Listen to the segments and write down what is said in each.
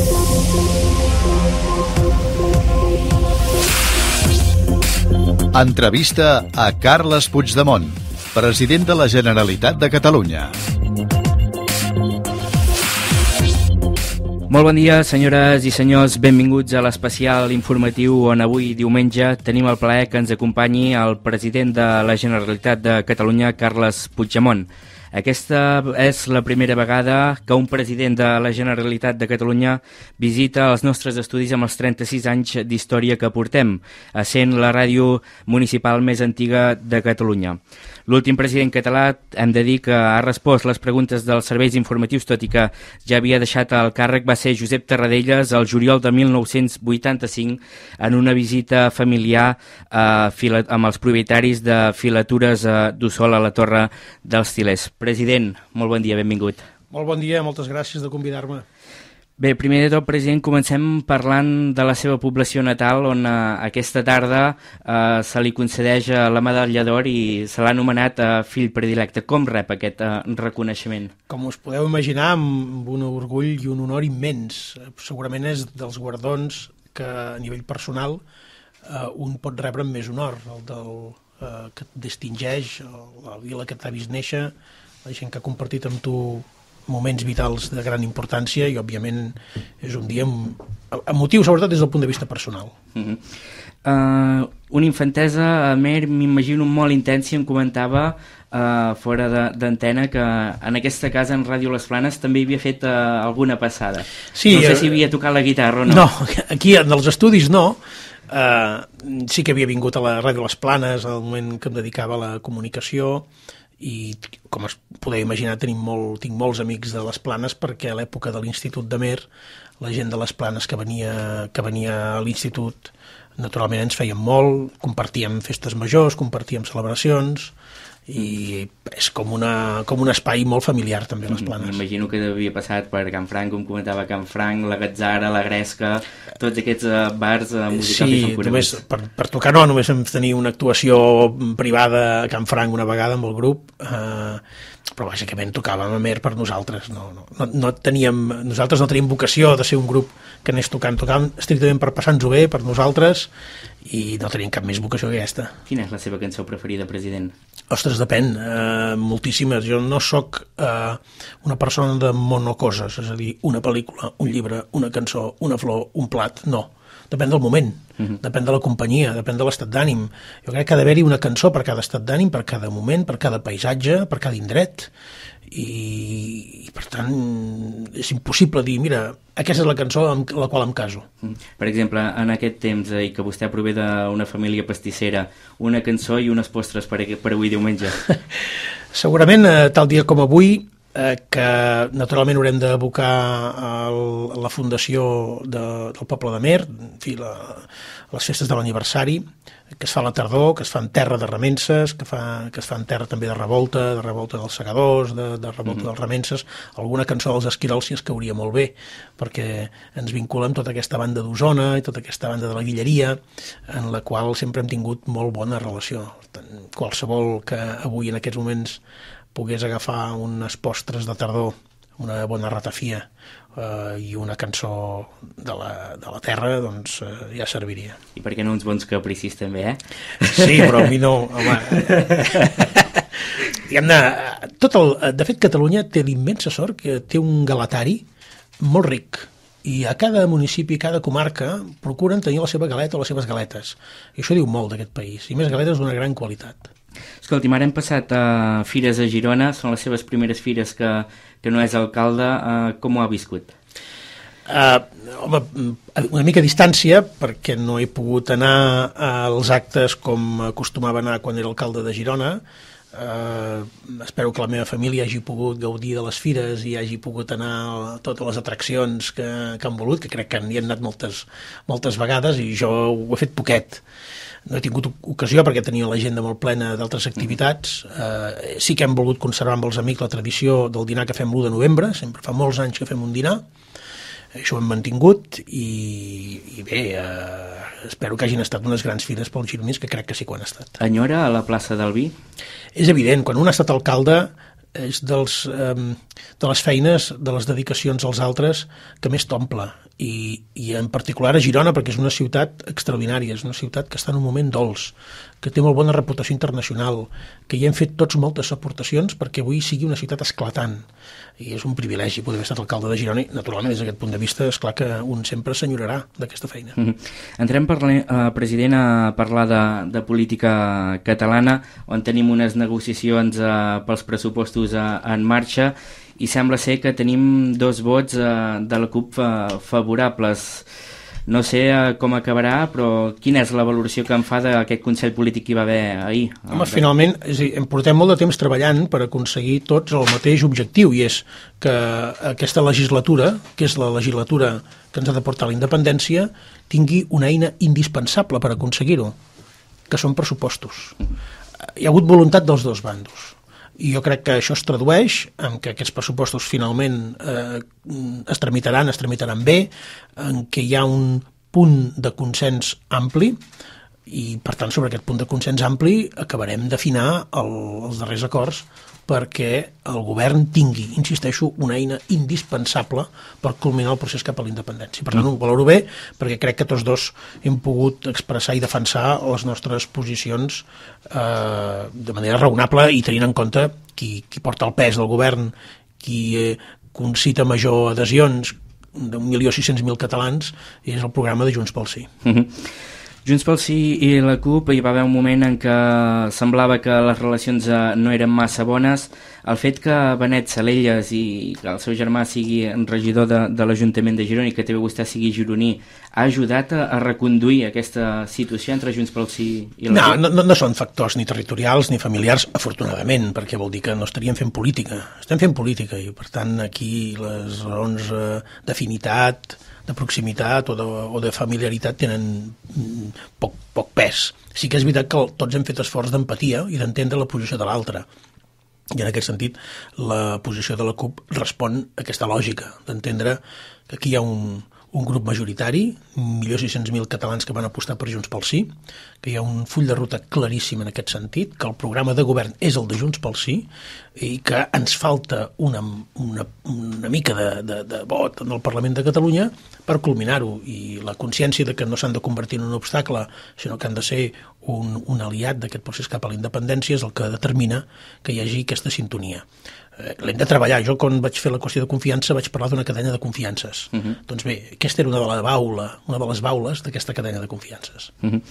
Entrevista a Carles Puigdemont, president de la Generalitat de Catalunya. Molt bon dia, senyores i senyors. Benvinguts a l'especial informatiu on avui, diumenge, tenim el plaer que ens acompanyi el president de la Generalitat de Catalunya, Carles Puigdemont. Aquesta és la primera vegada que un president de la Generalitat de Catalunya visita els nostres estudis amb els 36 anys d'història que portem, essent la ràdio municipal més antiga de Catalunya. L'últim president català, hem de dir que ha respost les preguntes dels serveis informatius, tot i que ja havia deixat el càrrec, va ser Josep Tarradellas el juliol de 1985 en una visita familiar amb els propietaris de Filatures d'Ossol a la Torre dels Til·lers. President, molt bon dia, benvingut. Molt bon dia, moltes gràcies de convidar-me. Bé, primer de tot, president, comencem parlant de la seva població natal, on aquesta tarda se li concedeix la medalla d'or i se l'ha anomenat fill predilecte. Com rep aquest reconeixement? Com us podeu imaginar, amb un orgull i un honor immens. Segurament és dels guardons que a nivell personal un pot rebre amb més honor, el que et distingeix, la vila que t'ha vist néixer, la gent que ha compartit amb tu moments vitals de gran importància i, òbviament, és un dia emotiu, sobretot des del punt de vista personal. Una infantesa, m'imagino, molt intensa, i em comentava fora d'antena que en aquesta casa, en Ràdio Les Planes, també hi havia fet alguna passada. Sí, no sé si havia tocat la guitarra o no. No, aquí en els estudis no. Sí que havia vingut a la Ràdio Les Planes al moment que em dedicava a la comunicació, i com es podeu imaginar tinc molts amics de Les Planes, perquè a l'època de l'Institut d'Amer la gent de Les Planes que venia a l'Institut naturalment ens feien molt, compartíem festes majors, compartíem celebracions, i és com un espai molt familiar també a Les Planes. M'imagino que havia passat per Can Franc, com comentava Can Franc, la Gatzara, la Gresca, tots aquests bars musicals que són coneguts. Sí, per tocar no, només vam tenir una actuació privada a Can Franc una vegada amb el grup, però bàsicament tocàvem a Mer per nosaltres. Nosaltres no teníem vocació de ser un grup que anés tocàvem estrictament per passar-nos-ho bé, per nosaltres, i no teníem cap més vocació que aquesta. Quina és la seva cançó preferida, president? Ostres, depèn, moltíssimes. Jo no sóc una persona de monocoses, és a dir, una pel·lícula, un llibre, una cançó, una flor, un plat, no. Depèn del moment, depèn de la companyia, depèn de l'estat d'ànim. Jo crec que ha d'haver-hi una cançó per cada estat d'ànim, per cada moment, per cada paisatge, per cada indret, i per tant és impossible dir, mira, aquesta és la cançó amb la qual em caso. Per exemple, en aquest temps, i que vostè prové d'una família pastissera, una cançó i unes postres per avui diumenge? Segurament, tal dia com avui, que naturalment haurem d'abocar a la fundació del poble d'Amer, en fi, les festes de l'aniversari, que es fa a la tardor, que es fa en terra de remenses, que es fa en terra també de revolta dels segadors, de revolta dels remenses. Alguna cançó dels Esquirols si es cauria molt bé, perquè ens vincula amb tota aquesta banda d'Osona i tota aquesta banda de la Guilleria, en la qual sempre hem tingut molt bona relació. Qualsevol que avui en aquests moments pogués agafar unes postres de tardor, una bona ratafia i una cançó de la terra, doncs ja serviria. I per què no uns bons capricis també, Sí, però a mi no, home. Diguem-ne, de fet, Catalunya té l'immensa sort que té un galatari molt ric, i a cada municipi, cada comarca, procuren tenir la seva galeta o les seves galetes. I això diu molt d'aquest país, i més galetes d'una gran qualitat. Escolti, ara hem passat a fires a Girona, són les seves primeres fires que no és alcalde. Com ho ha viscut? Home, una mica a distància, perquè no he pogut anar als actes com acostumava anar quan era alcalde de Girona. Espero que la meva família hagi pogut gaudir de les fires i hagi pogut anar a totes les atraccions que han volut, que crec que hi han anat moltes vegades, i jo ho he fet poquet. No he tingut ocasió perquè tenia l'agenda molt plena d'altres activitats. Sí que hem volgut conservar amb els amics la tradició del dinar que fem l'1 de novembre, sempre fa molts anys que fem un dinar, això ho hem mantingut, i bé, espero que hagin estat unes grans fires pels gironins, que crec que sí que ho han estat. Enyora a la plaça del Vi? És evident, quan un ha estat alcalde és de les feines, de les dedicacions als altres que més t'omple, i en particular a Girona, perquè és una ciutat extraordinària, és una ciutat que està en un moment dolç, que té molt bona reputació internacional, que hi hem fet tots moltes aportacions perquè avui sigui una ciutat esclatant, i és un privilegi poder haver estat alcalde de Girona, i naturalment des d'aquest punt de vista és clar que un sempre s'enyorarà d'aquesta feina. Entrem, president, a parlar de política catalana, on tenim unes negociacions pels pressupostos en marxa, i sembla ser que tenim 2 vots de la CUP favorables. No sé com acabarà, però quina és la valoració que en fa d'aquest Consell Polític que hi va haver ahir? Home, finalment, em portem molt de temps treballant per aconseguir tots el mateix objectiu, i és que aquesta legislatura, que és la legislatura que ens ha de portar la independència, tingui una eina indispensable per aconseguir-ho, que són pressupostos. Hi ha hagut voluntat dels 2 bandos. I jo crec que això es tradueix en que aquests pressupostos finalment es tramitaran bé, en què hi ha un punt de consens ampli, i per tant sobre aquest punt de consens ampli acabarem d'afinar els darrers acords perquè el govern tingui, insisteixo, una eina indispensable per culminar el procés cap a la independència. Per tant, ho valoro bé, perquè crec que tots 2 hem pogut expressar i defensar les nostres posicions de manera raonable, i tenint en compte qui porta el pes del govern, qui concita major adhesions d'1.600.000 catalans, és el programa de Junts pel Sí. Junts pel Sí i la CUP, hi va haver un moment en què semblava que les relacions no eren massa bones. El fet que Benet Salellas i que el seu germà sigui regidor de l'Ajuntament de Girona i que també vostè sigui gironí, ha ajudat a reconduir aquesta situació entre Junts pel Sí i la CUP? No són factors ni territorials ni familiars, afortunadament, perquè vol dir que no estaríem fent política. Estem fent política, i per tant aquí les raons d'afinitat, de proximitat o de familiaritat tenen poc pes. Sí que és veritat que tots hem fet esforç d'empatia i d'entendre la posició de l'altre. I en aquest sentit, la posició de la CUP respon a aquesta lògica d'entendre que aquí hi ha un grup majoritari, 1.600.000 catalans que van apostar per Junts pel Sí, que hi ha un full de ruta claríssim en aquest sentit, que el programa de govern és el de Junts pel Sí, i que ens falta una mica de vot en el Parlament de Catalunya per culminar-ho, i la consciència de que no s'han de convertir en un obstacle, sinó que han de ser un aliat d'aquest procés cap a la independència, és el que determina que hi hagi aquesta sintonia. L'hem de treballar. Jo, quan vaig fer la qüestió de confiança, vaig parlar d'una cadena de confiances. Doncs bé, aquesta era una de les baules d'aquesta cadena de confiances.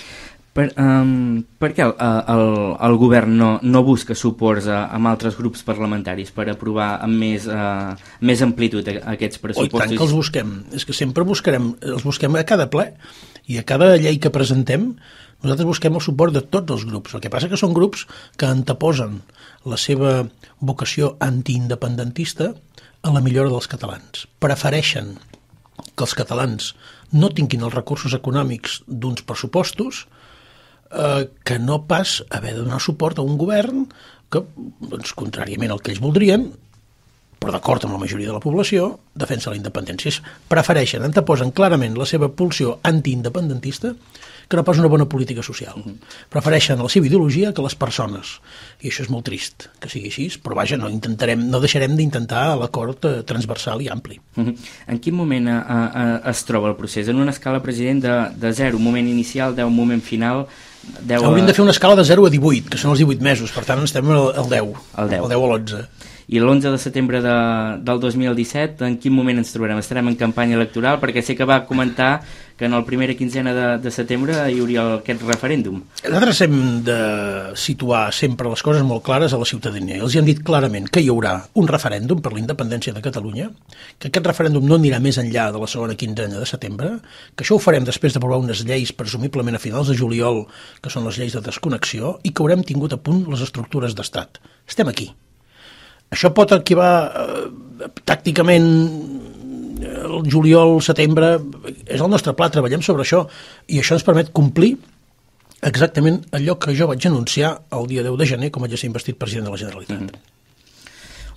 Per què el govern no busca suports amb altres grups parlamentaris per aprovar amb més amplitud aquests pressupostos? I tant que els busquem. És que sempre els busquem a cada ple, i a cada llei que presentem nosaltres busquem el suport de tots els grups. El que passa que són grups que anteposen la seva vocació antiindependentista a la millora dels catalans. Prefereixen que els catalans no tinguin els recursos econòmics d'uns pressupostos que no pas haver de donar suport a un govern que, doncs, contràriament al que ells voldrien, però d'acord amb la majoria de la població, defensa la independència. Prefereixen, anteposen clarament la seva pulsió antiindependentista que no pas una bona política social. Prefereixen la seva ideologia que les persones. I això és molt trist que sigui així, però vaja, no deixarem d'intentar l'acord transversal i ampli. En quin moment es troba el procés? En una escala, president, de 0, un moment inicial, 10, un moment final? Hauríem de fer una escala de 0 a 18, que són els 18 mesos, per tant estem al 10, al 10 o l'11. I l'11 de setembre del 2017, en quin moment ens trobarem? Estarem en campanya electoral? Perquè sé que va comentar que en la primera quinzena de setembre hi hauria aquest referèndum. Nosaltres hem de situar sempre les coses molt clares a la ciutadania. Els hem dit clarament que hi haurà un referèndum per la independència de Catalunya, que aquest referèndum no anirà més enllà de la segona quinzena de setembre, que això ho farem després d'aprovar unes lleis presumiblement a finals de juliol, que són les lleis de desconnexió, i que haurem tingut a punt les estructures d'estat. Estem aquí. Això pot arquivar tàcticament el juliol, setembre, és el nostre pla, treballem sobre això, i això ens permet complir exactament allò que jo vaig anunciar el dia 10 de gener com vaig ser investit president de la Generalitat.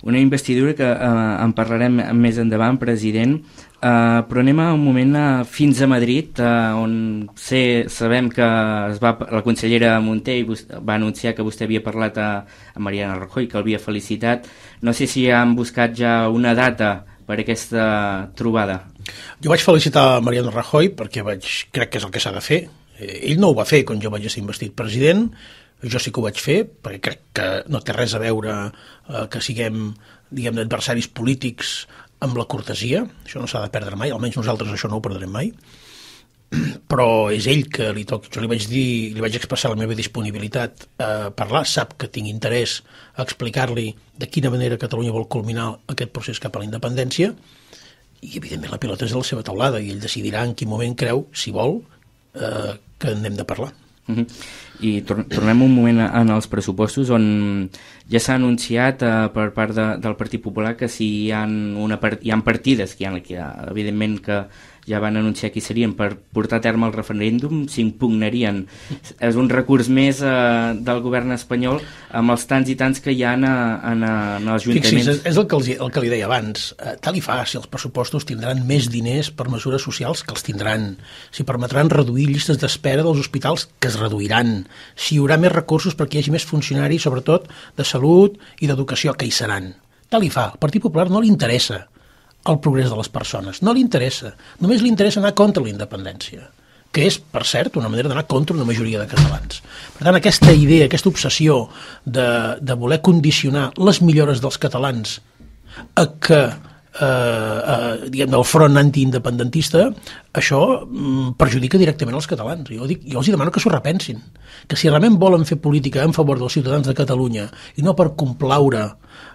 Una investidura que en parlarem més endavant, president, però anem a un moment fins a Madrid, on sabem que la consellera Munté va anunciar que vostè havia parlat a Mariano Rajoy, que l'havia felicitat. No sé si han buscat ja una data per aquesta trobada. Jo vaig felicitar Mariano Rajoy perquè crec que és el que s'ha de fer. Ell no ho va fer quan jo vaig ser investit president. Jo sí que ho vaig fer, perquè crec que no té res a veure que siguem, diguem, adversaris polítics amb la cortesia. Això no s'ha de perdre mai, almenys nosaltres això no ho perdrem mai. Però és ell que li toca. Jo li vaig expressar la meva disponibilitat a parlar. Sap que tinc interès a explicar-li de quina manera Catalunya vol culminar aquest procés cap a la independència, i evidentment la pilota és de la seva taulada i ell decidirà en quin moment creu, si vol, que n'hem de parlar. I tornem un moment en els pressupostos, on ja s'ha anunciat per part del Partit Popular que si hi ha partides que evidentment que ja van anunciar qui serien per portar a terme el referèndum, s'impugnerien. És un recurs més del govern espanyol amb els tants i tants que hi ha en els ajuntaments. Fixis, és el que li deia abans. Tal i fa, si els pressupostos tindran més diners per mesures socials, que els tindran. Si permetran reduir llistes d'espera dels hospitals, que es reduiran. Si hi haurà més recursos perquè hi hagi més funcionaris, sobretot de salut i d'educació, que hi seran. Tal i fa. Al Partit Popular no li interessa el progrés de les persones. No li interessa. Només li interessa anar contra la independència, que és, per cert, una manera d'anar contra una majoria de catalans. Per tant, aquesta idea, aquesta obsessió de voler condicionar les millores dels catalans a que diguem, del front antiindependentista, això perjudica directament els catalans. Jo els demano que s'ho repensin, que si realment volen fer política en favor dels ciutadans de Catalunya i no per complaure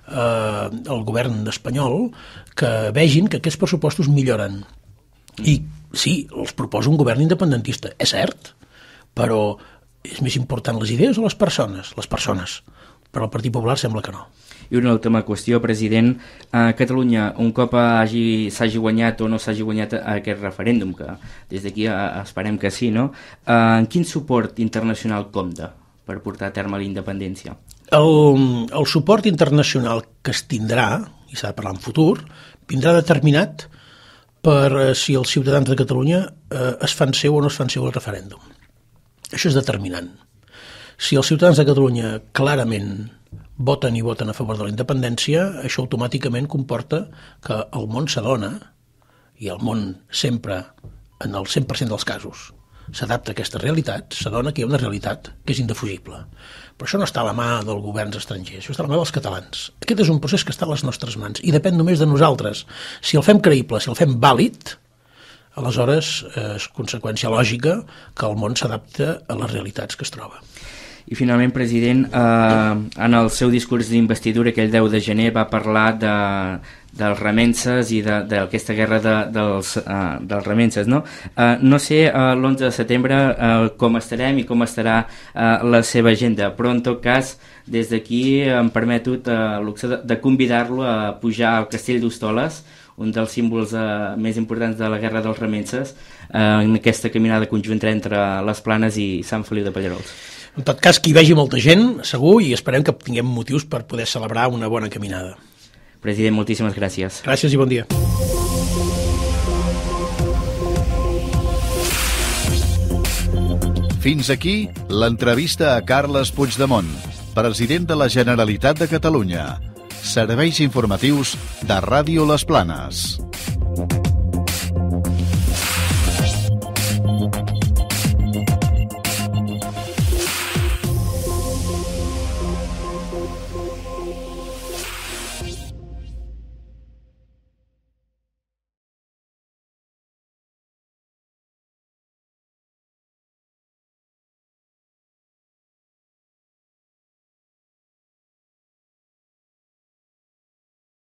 el govern espanyol, que vegin que aquests pressupostos milloren. I sí, els proposa un govern independentista, és cert, però és més important les idees o les persones? Les persones. Però el Partit Popular sembla que no. I una última qüestió, president. A Catalunya, un cop s'hagi guanyat o no s'hagi guanyat aquest referèndum, que des d'aquí esperem que sí, no? En quin suport internacional compta per portar a terme la independència? El suport internacional que es tindrà, i s'ha de parlar en futur, vindrà determinat per si els ciutadans de Catalunya es fan seu o no es fan seu el referèndum. Això és determinant. Si els ciutadans de Catalunya clarament voten a favor de la independència, això automàticament comporta que el món s'adona, i el món sempre, en el 100% dels casos, s'adapta a aquesta realitat, s'adona que hi ha una realitat que és indefugible. Però això no està a la mà dels governs estrangers, això està a la mà dels catalans. Aquest és un procés que està a les nostres mans i depèn només de nosaltres. Si el fem creïble, si el fem vàlid, aleshores és conseqüència lògica que el món s'adapta a les realitats que es troba. I finalment, president, en el seu discurs d'investidura aquell 10 de gener va parlar dels remenses i d'aquesta guerra dels remenses, no? No sé l'11 de setembre com estarem i com estarà la seva agenda, però en tot cas des d'aquí em permeto el luxe de convidar-lo a pujar al Castell d'Hostoles, un dels símbols més importants de la guerra dels remenses, en aquesta caminada conjunta entre les Planes i Sant Feliu de Pallerols. En tot cas, que hi vegi molta gent, segur, i esperem que tinguem motius per poder celebrar una bona caminada. President, moltíssimes gràcies. Gràcies i bon dia. Fins aquí l'entrevista a Carles Puigdemont, president de la Generalitat de Catalunya. Serveis informatius de Ràdio Les Planes.